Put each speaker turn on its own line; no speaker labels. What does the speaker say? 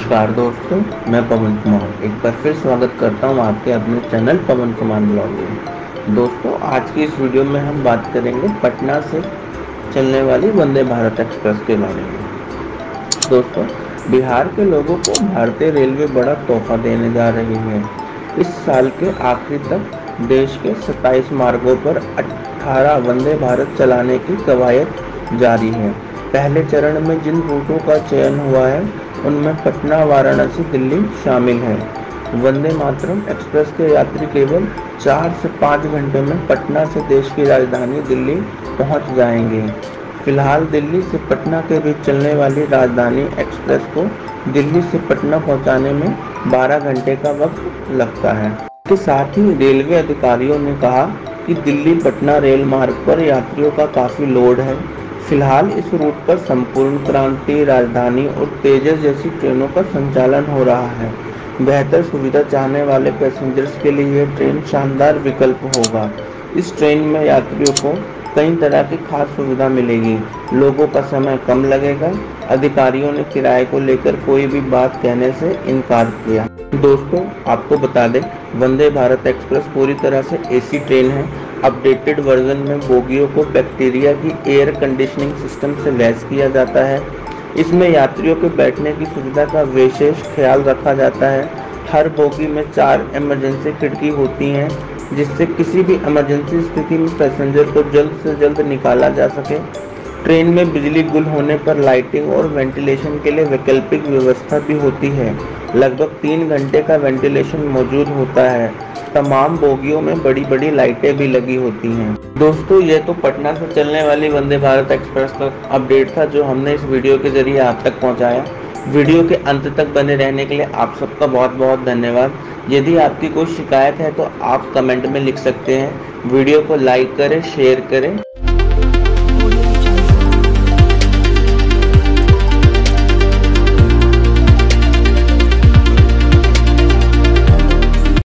नमस्कार दोस्तों, मैं पवन कुमार एक बार फिर स्वागत करता हूं आपके अपने चैनल पवन कुमार ब्लॉग में। दोस्तों, आज की इस वीडियो में हम बात करेंगे पटना से चलने वाली वंदे भारत एक्सप्रेस के बारे में। दोस्तों, बिहार के लोगों को भारतीय रेलवे बड़ा तोहफा देने जा रही है। इस साल के आखिरी तक देश के 27 मार्गों पर 18 वंदे भारत चलाने की कवायद जारी है। पहले चरण में जिन रूटों का चयन हुआ है उनमें पटना, वाराणसी, दिल्ली शामिल है। वंदे मातरम एक्सप्रेस के यात्री केवल 4 से 5 घंटे में पटना से देश की राजधानी दिल्ली पहुंच जाएंगे। फिलहाल दिल्ली से पटना के बीच चलने वाली राजधानी एक्सप्रेस को दिल्ली से पटना पहुंचाने में 12 घंटे का वक्त लगता है। इसके साथ ही रेलवे अधिकारियों ने कहा कि दिल्ली पटना रेल मार्ग पर यात्रियों का काफ़ी लोड है। फिलहाल इस रूट पर संपूर्ण क्रांति, राजधानी और तेजस जैसी ट्रेनों का संचालन हो रहा है। बेहतर सुविधा चाहने वाले पैसेंजर्स के लिए यह ट्रेन शानदार विकल्प होगा। इस ट्रेन में यात्रियों को कई तरह की खास सुविधा मिलेगी, लोगों का समय कम लगेगा। अधिकारियों ने किराए को लेकर कोई भी बात कहने से इनकार किया। दोस्तों, आपको बता दें, वंदे भारत एक्सप्रेस पूरी तरह से एसी ट्रेन है। अपडेटेड वर्जन में बोगियों को बैक्टीरिया की एयर कंडीशनिंग सिस्टम से लैस किया जाता है। इसमें यात्रियों के बैठने की सुविधा का विशेष ख्याल रखा जाता है। हर बोगी में 4 इमरजेंसी खिड़की होती हैं, जिससे किसी भी इमरजेंसी स्थिति में पैसेंजर को जल्द से जल्द निकाला जा सके। ट्रेन में बिजली गुल होने पर लाइटिंग और वेंटिलेशन के लिए वैकल्पिक व्यवस्था भी होती है। लगभग 3 घंटे का वेंटिलेशन मौजूद होता है। तमाम बोगियों में बड़ी बड़ी लाइटें भी लगी होती हैं। दोस्तों, ये तो पटना से चलने वाली वंदे भारत एक्सप्रेस का अपडेट था जो हमने इस वीडियो के जरिए आप तक पहुंचाया। वीडियो के अंत तक बने रहने के लिए आप सबका बहुत बहुत धन्यवाद। यदि आपकी कोई शिकायत है तो आप कमेंट में लिख सकते हैं। वीडियो को लाइक करें, शेयर करें।